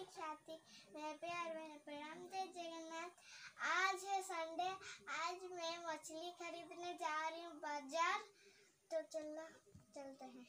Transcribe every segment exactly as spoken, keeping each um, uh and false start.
साथी मेरे प्यार मेरे प्रणाम जय जगन्नाथ। आज है संडे। आज मैं मछली खरीदने जा रही हूँ बाजार। तो चलो चलते हैं।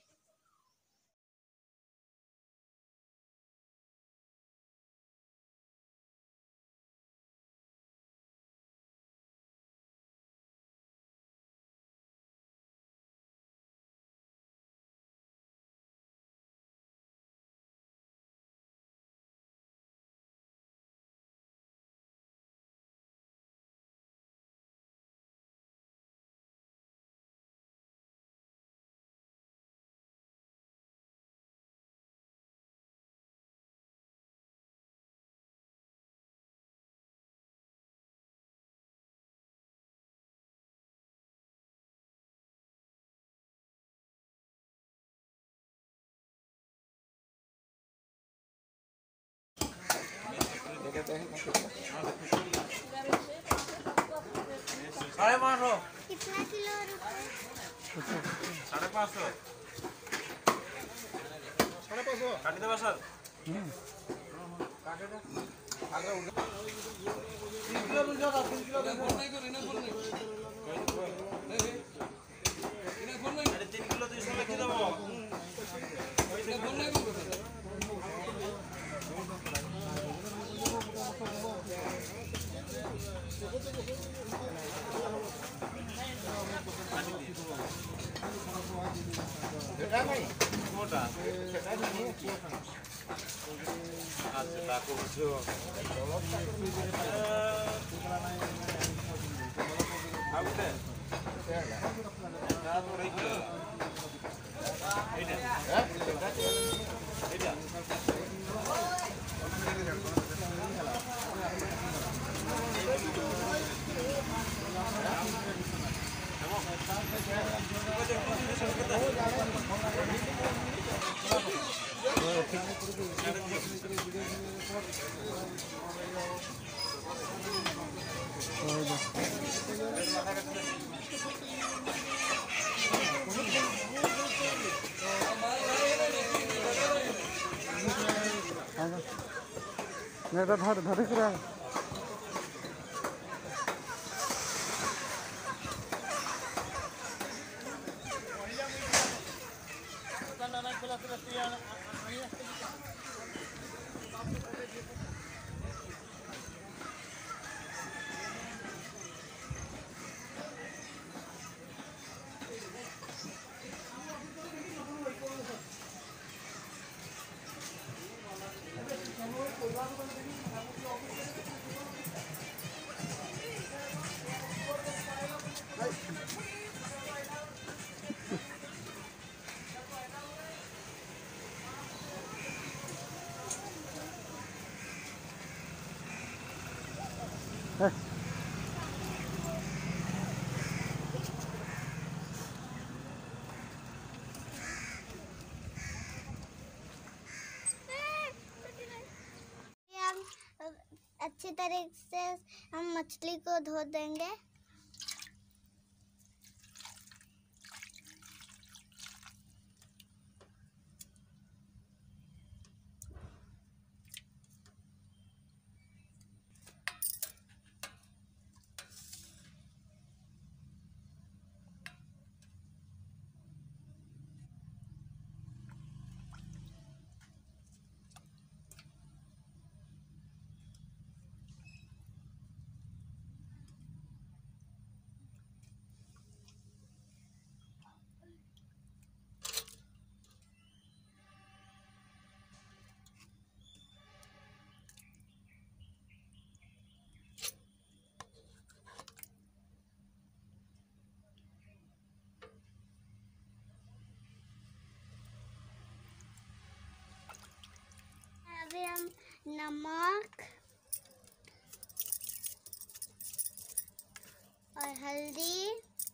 साढ़े पाँच सौ कितना किलो साढ़े पाँच सौ साढ़े पाँच सौ काट देवा सर तीन किलो दूध ज्यादा तीन किलो दूध नहीं करो इन्हें बोल नहीं इन्हें बोल नहीं अरे तीन किलो दूध लिख दो इन्हें बोल नहीं करो बेटा भाई मोटा बेटा नहीं आज ताको जो आउटे ना तो रही है एटा एटा मैं तो धर धर रहा है अच्छी तरीके से हम मछली को धो देंगे। अभी हम नमक और हल्दी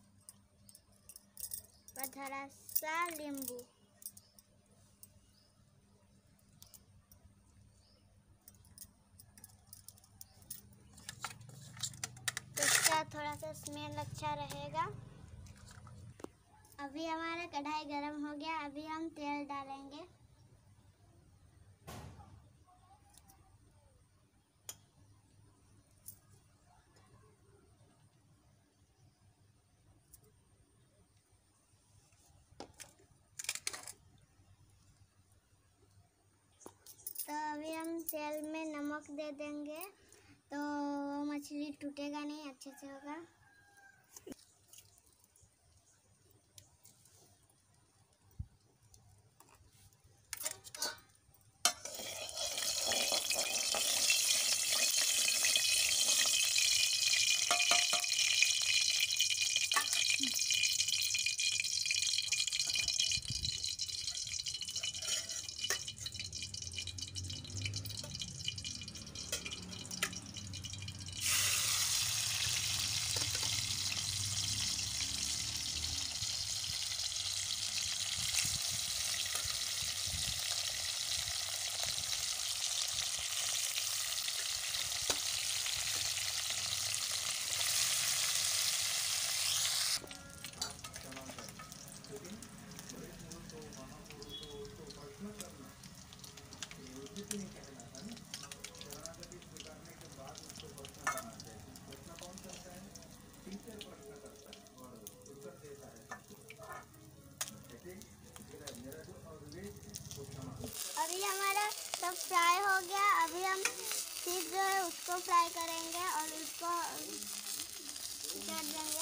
और थोड़ा सा नींबू तो इसका थोड़ा सा स्मेल अच्छा रहेगा। अभी हमारा कढ़ाई गरम हो गया। अभी हम तेल डालेंगे। अभी हम तेल में नमक दे देंगे तो मछली टूटेगा नहीं, अच्छे से होगा। अभी हमारा सब फ्राई हो गया। अभी हम फिर जो है उसको फ्राई करेंगे और उसको कर देंगे।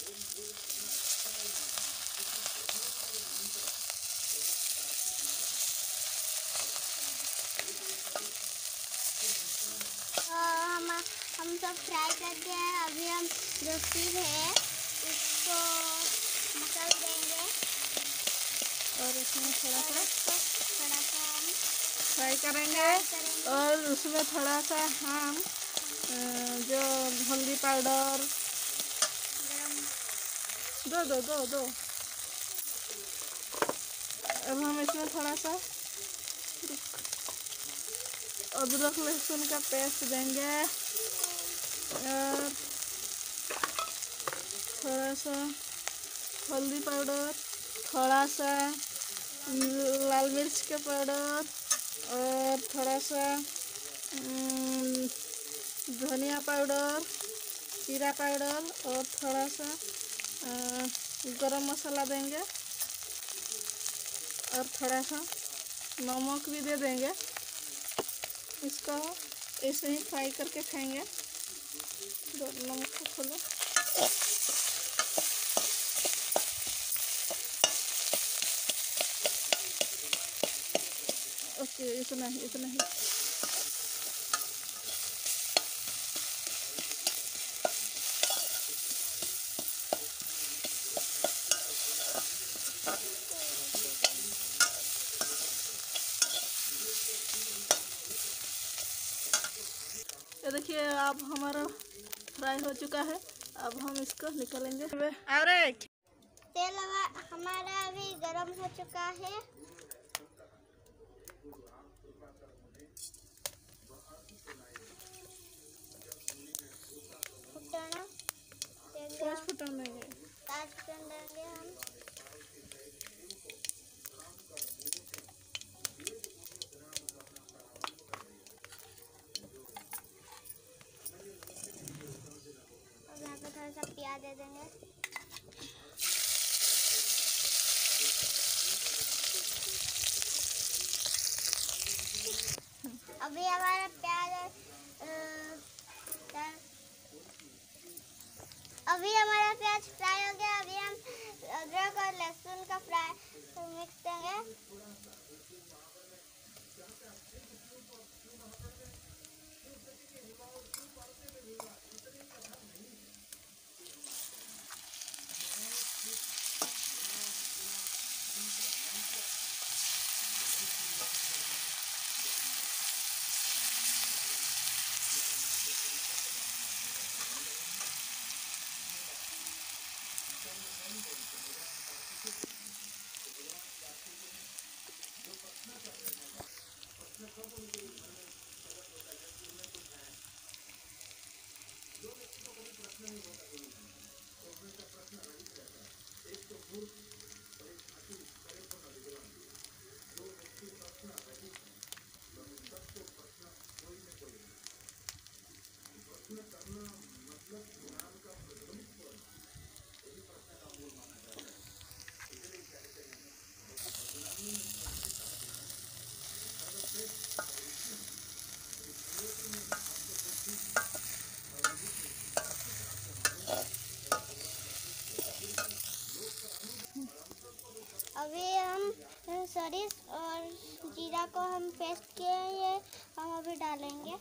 तो हम हम सब फ्राई कर दिए हैं। अभी हम जो फिर है उसको निकाल देंगे और इसमें थोड़ा और सा उसको थोड़ा सा हम फ्राई करेंगे फ्राई करेंगे। और उसमें थोड़ा सा हम अ, जो हल्दी पाउडर गरम दो दो दो दो अब हम इसमें थोड़ा सा अदरक लहसुन का पेस्ट देंगे और थोड़ा सा हल्दी पाउडर, थोड़ा सा लाल मिर्च का पाउडर और थोड़ा सा अम, धनिया पाउडर, जीरा पाउडर और थोड़ा सा अ, गरम मसाला देंगे और थोड़ा सा नमक भी दे देंगे। इसको ऐसे ही फ्राई करके खाएंगे। दो नमक को खोलो। ओके, इतना ही इतना ही ये देखिए अब हमारा फ्राई हो चुका है। अब हम इसको निकालेंगे। अरे तेल हमा- हमारा अभी गरम हो चुका है। फुटाना देंगे पाँच हम, फुटन देंगे। पाँच फुटन देंगे हम। और यहाँ पे थोड़ा सा प्याज दे देंगे। अभी हमारा प्याज अ, प्याज- अभी हमारा प्याज फ्राई हो गया। अभी हम अदरक और लहसुन का फ्राई मिक्स देंगे। मरीच और जीरा को हम पेस्ट किए हैं, ये हम अभी डालेंगे।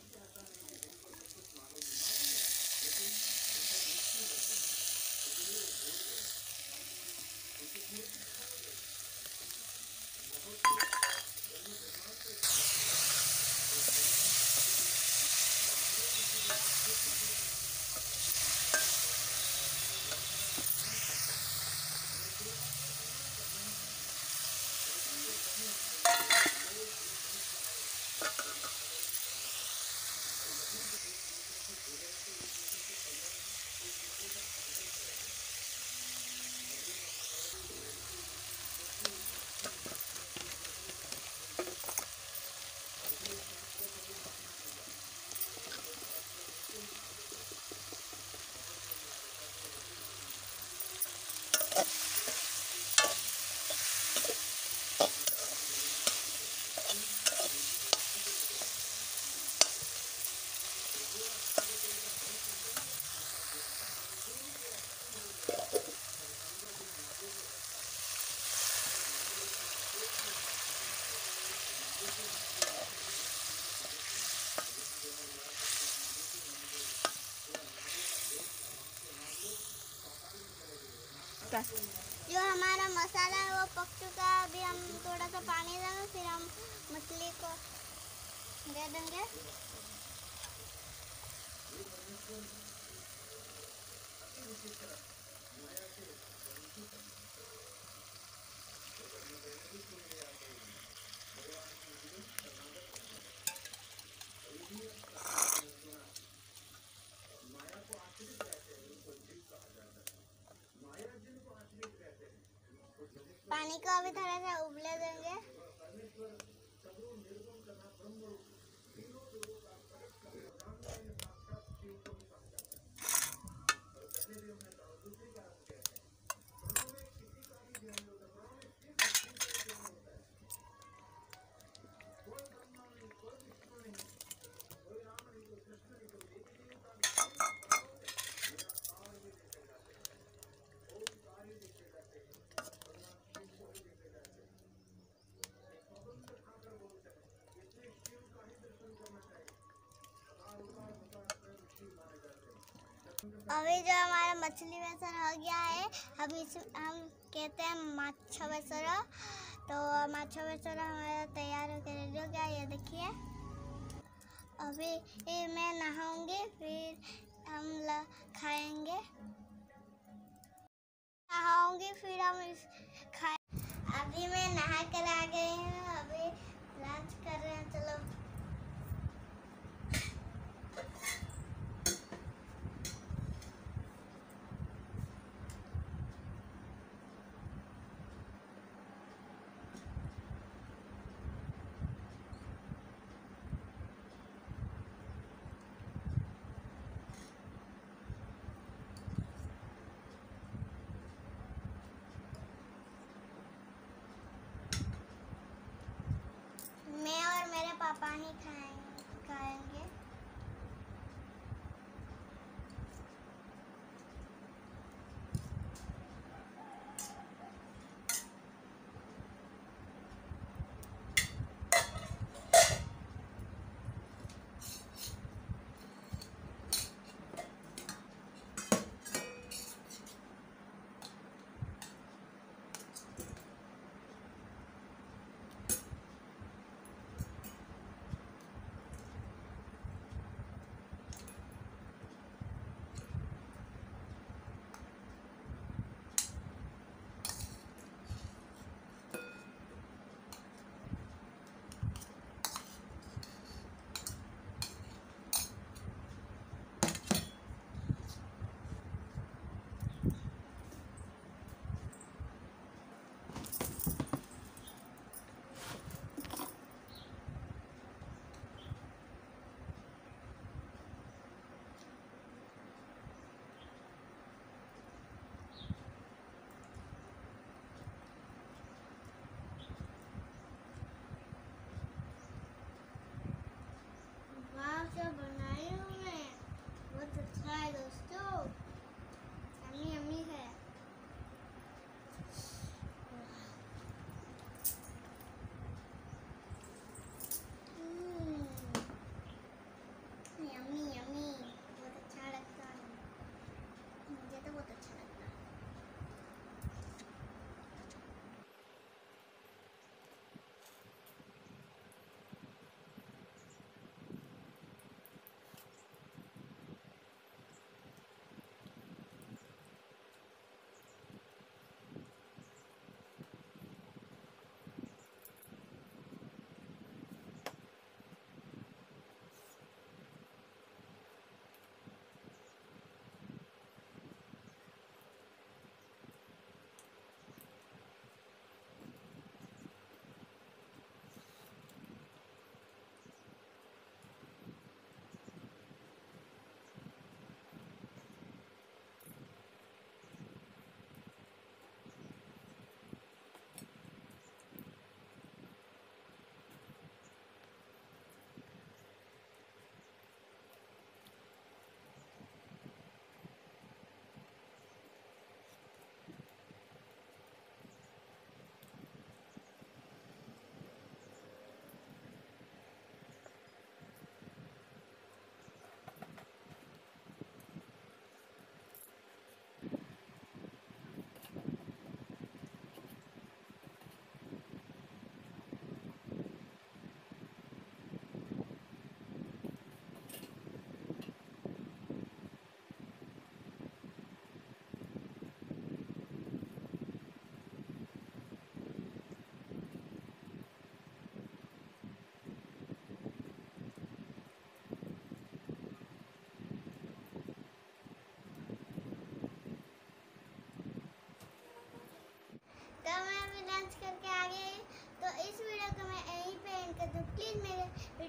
जो हमारा मसाला है वो पक चुका है। अभी हम थोड़ा सा पानी देंगे, फिर हम मछली को दे देंगे। पानी को अभी थोड़ा सा उबले देंगे। अभी जो हमारा मछली बेसर हो गया है, अभी हम कहते हैं माछा बेसर। तो माछा बेसर हमारा तैयार होकर रेडी हो गया। ये देखिए, अभी मैं नहाऊंगी, फिर हम खाएंगे। नहाऊंगी फिर हम खाए। अभी मैं नहा कर आ गई हूँ, अभी लंच कर रहे हैं। चलो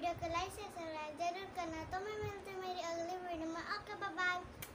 वीडियो को लाइक से सब्सक्राइब जरूर करना। तो मैं मिलती हूँ मेरी अगली वीडियो में। Okay bye bye.